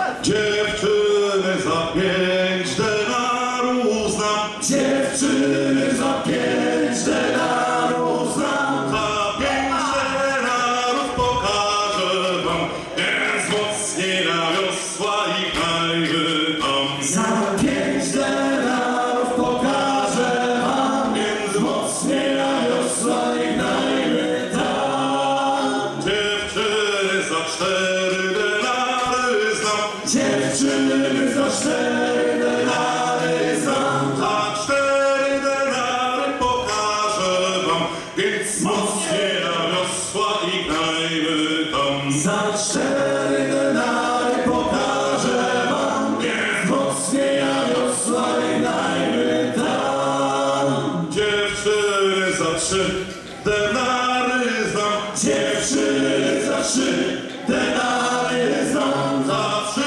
Dziewczyny za 5 denarów znam. Dziewczyny za 5 denarów znam. Za 5 denarów pokażę wam, więc mocniej na wiosła i knajpy tam. Za 5 denarów pokażę wam, więc mocniej na wiosła i knajpy tam. Dziewczyny za 4 denary znam. Dziewczyny za 4 denary znam. Za 4 denary pokażę wam, więc mocniej na wiosła i knajpy tam. Za 4 denary pokażę wam, więc mocniej na wiosła i knajpy tam. Dziewczyny za 3 denary znam. Dziewczyny za 3 denary znam. Za 3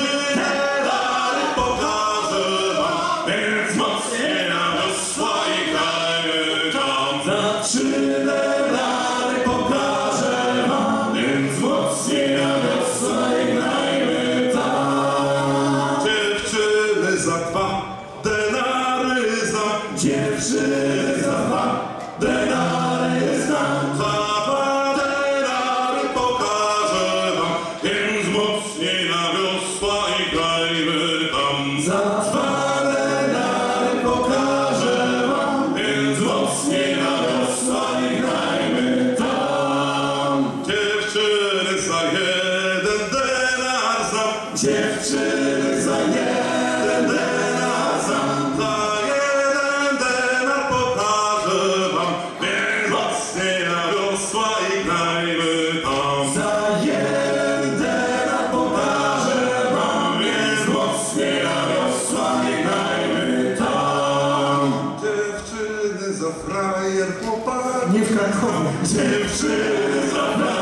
denary pokażę wam, więc mocniej na wiosła i knajpy tam. Za 3 denary pokażę wam, więc mocniej na wiosła i knajpy tam. Dziewczyny za 2 denary znam. Dziewczyny za 2 denary znam. Za 2 denary pokażę wam, więc mocniej na wiosła i knajpy tam. Za 2 denary pokażę wam, Więc mocniej na wiosła i knajpy tam. dziewczyny za 1 denar znam. Dziewczyny za 1 denar znam. Za 1 denar pokażę wam, więc mocniej na wiosła i knajpy tam. Za 1 denar pokażę wam, więc mocniej na wiosła i knajpy tam. Dziewczyny za frajer popadnie. Nie w Krakowie. Dziewczyny za frajer